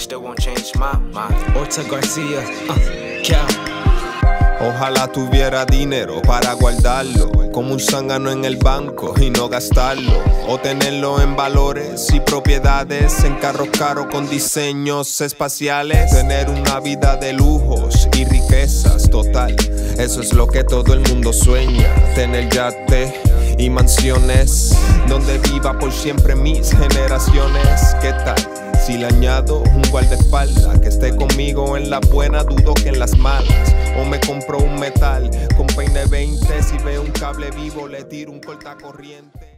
still won't change my mind. Orta Garcia, Cal. Ojalá tuviera dinero para guardarlo, como un zángano en el banco y no gastarlo, o tenerlo en valores y propiedades, en carros caros con diseños espaciales. Tener una vida de lujos y riquezas total, eso es lo que todo el mundo sueña. Tener yate y mansiones donde viva por siempre mis generaciones. ¿Qué tal si le añado un guardaespaldas que esté conmigo en la buena, dudo que en las malas? O me compro un metal con peine 20, si veo un cable vivo le tiro un cortacorriente.